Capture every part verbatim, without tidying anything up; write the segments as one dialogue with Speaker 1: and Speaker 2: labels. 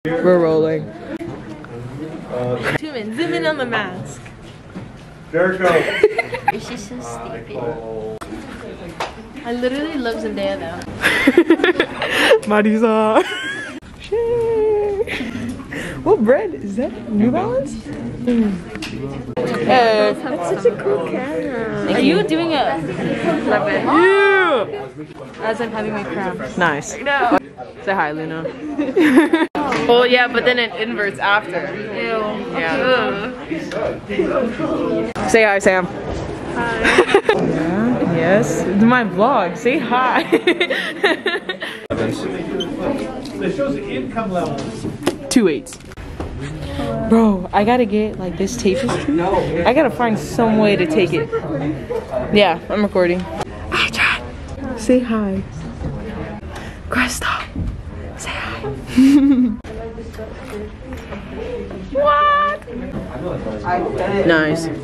Speaker 1: We're rolling.
Speaker 2: Zoom in, zoom in on the mask.
Speaker 3: There it goes.
Speaker 2: She's so sleepy. I literally love Zendaya though.
Speaker 1: Marisa. What brand is that? New Balance? Mm. Hey.
Speaker 2: That's such a cool camera. Are you doing a love it?
Speaker 1: Yeah.
Speaker 2: As I'm having my crown.
Speaker 1: Nice.
Speaker 2: No.
Speaker 1: Say hi, Luna.
Speaker 2: Oh yeah, but then it inverts after. Ew.
Speaker 1: Yeah. Say hi, Sam.
Speaker 2: Hi.
Speaker 1: Yeah. Yes. It's my vlog. Say hi.
Speaker 3: It shows the income level.
Speaker 1: Two eights. Bro, I gotta get like this tapestry. I gotta find some way to take it. Yeah, I'm recording. Hi, John. Say hi. Crystal. Say hi. What? Nice.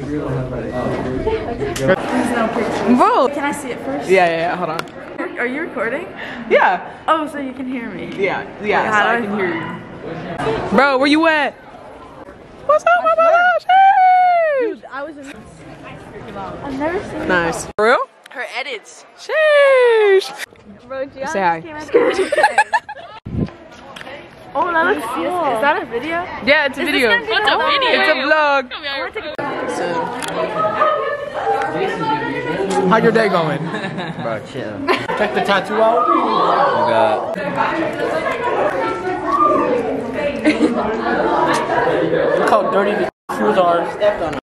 Speaker 1: Bro.
Speaker 2: Can I see it first?
Speaker 1: Yeah, yeah, yeah. Hold on.
Speaker 2: Are you recording?
Speaker 1: Yeah.
Speaker 2: Oh, so you can hear me.
Speaker 1: Yeah, yeah.
Speaker 2: Wait,
Speaker 1: So
Speaker 2: how do
Speaker 1: I
Speaker 2: I
Speaker 1: can hear you. Bro, where you at? What's up, my brother?
Speaker 2: Dude, I was in. I've never seen.
Speaker 1: Nice. For real?
Speaker 2: Her edits.
Speaker 1: Sheesh.
Speaker 2: Bro, Gianna
Speaker 1: Say hi.
Speaker 2: came out the Oh, that looks cool. Is that a video?
Speaker 1: Yeah, it's a
Speaker 2: Is this
Speaker 1: video.
Speaker 2: gonna be It's a vlog? video.
Speaker 1: It's a vlog. How your day going?
Speaker 4: Bro, chill.
Speaker 3: Check the tattoo out.
Speaker 4: Oh god.
Speaker 3: Look how dirty the shoes are. Stepped on them.